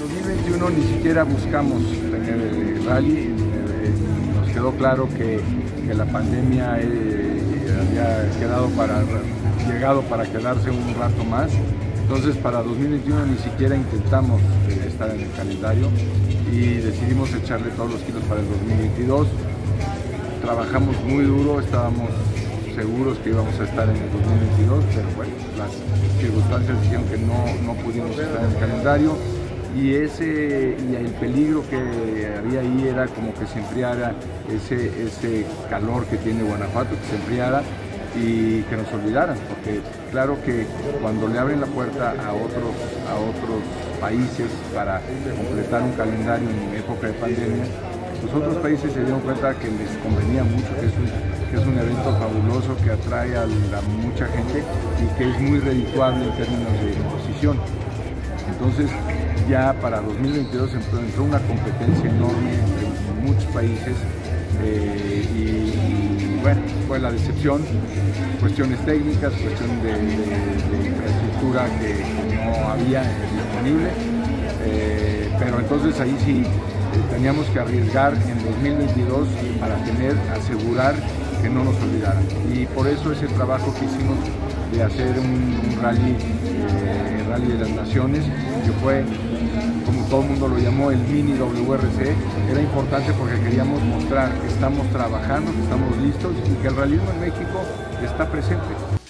2021 ni siquiera buscamos tener el rally, nos quedó claro que la pandemia había llegado para quedarse un rato más. Entonces para 2021 ni siquiera intentamos estar en el calendario y decidimos echarle todos los kilos para el 2022. Trabajamos muy duro, estábamos seguros que íbamos a estar en el 2022, pero bueno, las circunstancias dijeron que no pudimos estar en el calendario y el peligro que había ahí era como que se enfriara ese calor que tiene Guanajuato, que se enfriara y que nos olvidaran, porque claro que cuando le abren la puerta a otros países para completar un calendario en época de pandemia, los otros países se dieron cuenta que les convenía mucho, que es un evento fabuloso, que atrae a mucha gente y que es muy redituable en términos de exposición. Entonces ya para 2022 entró una competencia enorme entre muchos países y bueno, fue la decepción, cuestiones técnicas, cuestión de infraestructura que no había disponible, pero entonces ahí sí teníamos que arriesgar en 2022 para asegurar que no nos olvidaran. Y por eso ese trabajo que hicimos de hacer un rally, el Rally de las Naciones, que fue, como todo el mundo lo llamó, el mini WRC, era importante porque queríamos mostrar que estamos trabajando, que estamos listos y que el realismo en México está presente.